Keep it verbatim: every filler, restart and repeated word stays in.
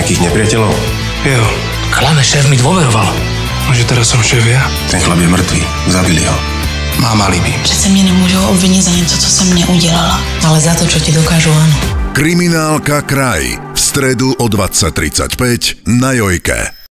nejakých nepriateľov? Jo. Klame, šéf mi dôveroval. Že teraz som šéf ja? Ten chlap je mŕtvý. Zabili ho. Mám alibi. Přece mě nemůžou obvinit za něco, co jsem neudělala. Ale za to, čo ti dokážu, áno. Kriminálka Kraj v stredu o dvadsať tridsaťpäť na Jojke.